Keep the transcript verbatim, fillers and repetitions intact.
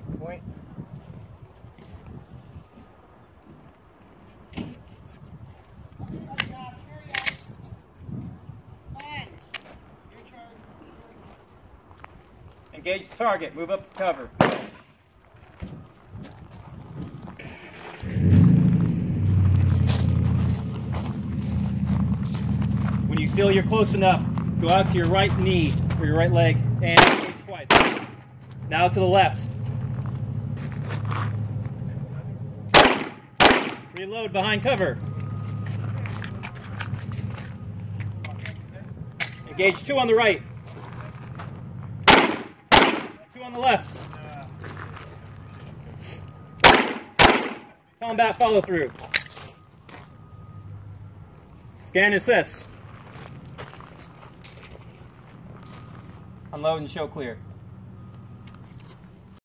Point. Engage the target. Move up to cover. When you feel you're close enough, go out to your right knee or your right leg and engage twice. Now to the left. Reload behind cover. Engage two on the right. Two on the left. Combat follow through. Scan assist. Unload and show clear.